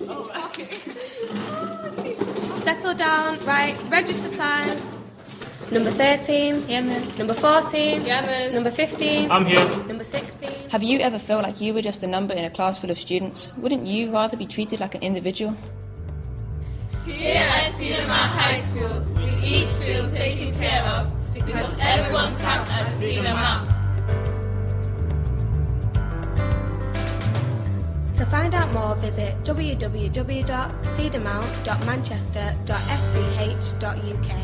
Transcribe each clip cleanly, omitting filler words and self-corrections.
Settle down, right, register time. Number 13. Yeah, miss. Number 14. Yeah, miss. Number 15. I'm here. Number 16. Have you ever felt like you were just a number in a class full of students? Wouldn't you rather be treated like an individual? Here at Cedar Mount High School, we each feel taken care of because everyone counts as Cedar Mount. To find out more, visit www.cedarmount.manchester.sch.uk.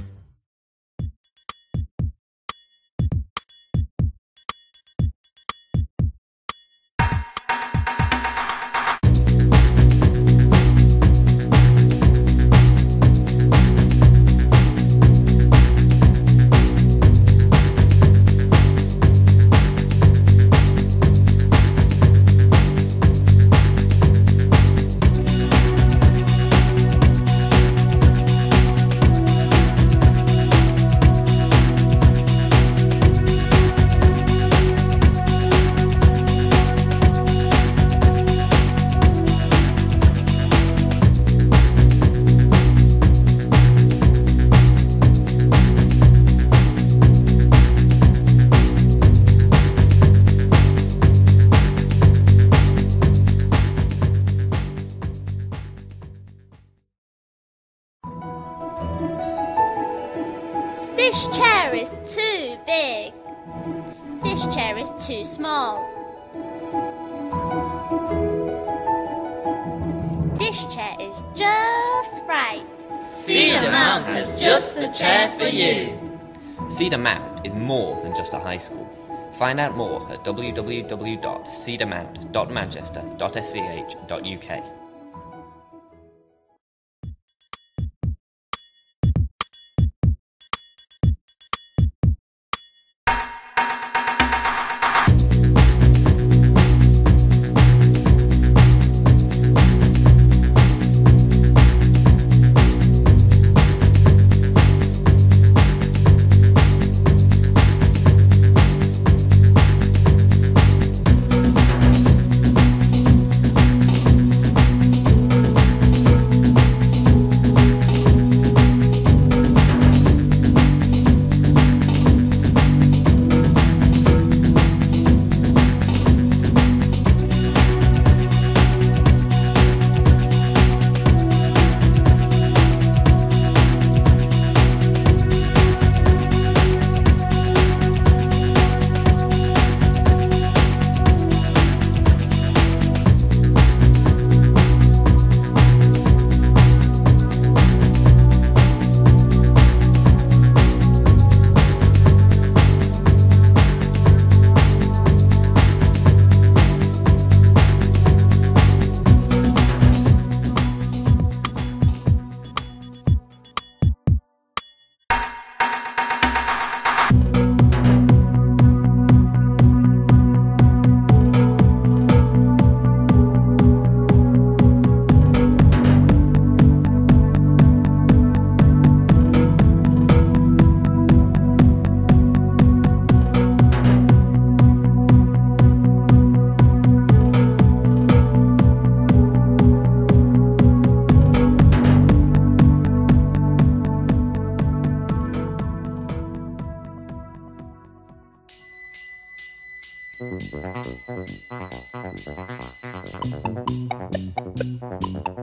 This chair is too big. This chair is too small. This chair is just right. Cedar Mount has just the chair for you. Cedar Mount is more than just a high school. Find out more at www.cedarmount.manchester.sch.uk. Thank you.